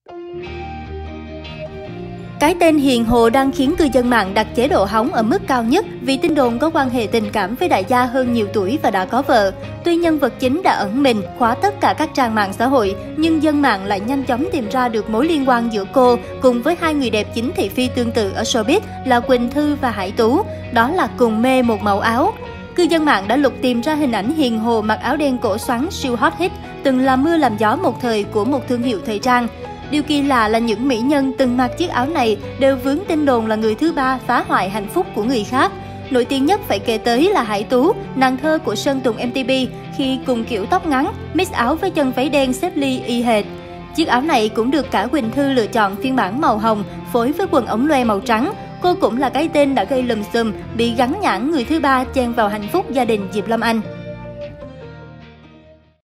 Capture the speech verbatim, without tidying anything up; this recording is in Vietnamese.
Cái tên Hiền Hồ đang khiến cư dân mạng đặt chế độ hóng ở mức cao nhất vì tin đồn có quan hệ tình cảm với đại gia hơn nhiều tuổi và đã có vợ. Tuy nhân vật chính đã ẩn mình, khóa tất cả các trang mạng xã hội, nhưng dân mạng lại nhanh chóng tìm ra được mối liên quan giữa cô cùng với hai người đẹp chính thị phi tương tự ở showbiz là Quỳnh Thư và Hải Tú. Đó là cùng mê một màu áo. Cư dân mạng đã lục tìm ra hình ảnh Hiền Hồ mặc áo đen cổ xoắn siêu hot hit, từng làm mưa làm gió một thời của một thương hiệu thời trang. Điều kỳ lạ là những mỹ nhân từng mặc chiếc áo này đều vướng tin đồn là người thứ ba phá hoại hạnh phúc của người khác. Nổi tiếng nhất phải kể tới là Hải Tú, nàng thơ của Sơn Tùng em tê pê khi cùng kiểu tóc ngắn, mix áo với chân váy đen xếp ly y hệt. Chiếc áo này cũng được cả Quỳnh Thư lựa chọn phiên bản màu hồng phối với quần ống loe màu trắng. Cô cũng là cái tên đã gây lùm xùm, bị gắn nhãn người thứ ba chen vào hạnh phúc gia đình Diệp Lâm Anh.